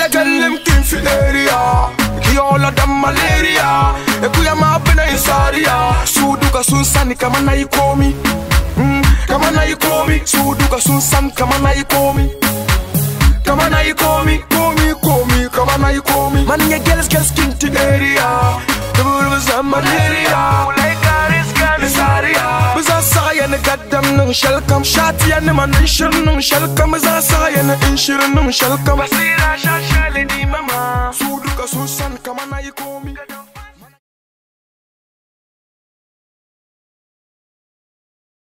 ya gallim kin fi area ki all of them malaria e ku ya ma bana insariya su duka sun sani kamar nayi komi kamar nayi komi su duka sun san kamar nayi komi kamar nayi komi kamar nayi komi man ya girls kin to area the was a malaria like Paris Canisaria biza saya na gaddam nun shalkam shati ya man shirin nun shalkam biza saya na in shirin nun shalkam basira shashali di mama su duka sun san kamar nayi komi